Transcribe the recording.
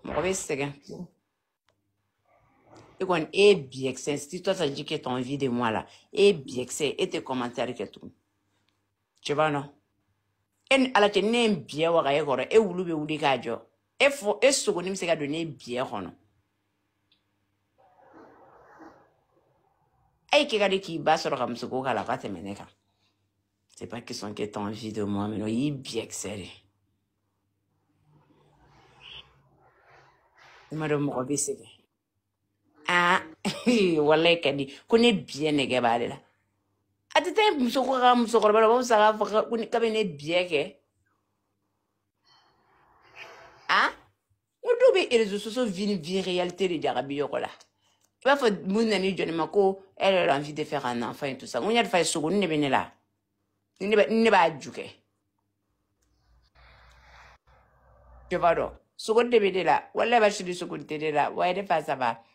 Mɔgɔ bɛ sɛgɛn. Et quand est bien que si toi ça dit que tu as envie de moi là, et bien que c'est et tes commentaires que tout. Tu vois non? En ala te ne bien wa ga yoro e wulu be wuli ka jo. E fo e sogo ni se ka donner bien hono. Ay ke ga de ki ba so ga msugo ka la ka te meneka. C'est pas question que tu as envie de moi mais non, il bien que c'est. Madame mo be se. Ah, wallahi kadi ko ne bien ne ge ba la. Atete msugo ga msugo ba ba sa ga ko ne ka be ne bien ke. Ah? On doit les réseaux sociaux vivent une réalité de Djarabi Yokola. Il va falloir que Johnny Mako, elle a envie de faire un enfant et tout ça. On y a fait ce qu'on n'est pas là. N'est pas joué. Tu vois donc. Ce qu'on est là. Voilà, va chez ce qu'on est là. Ouais, de faire ça va.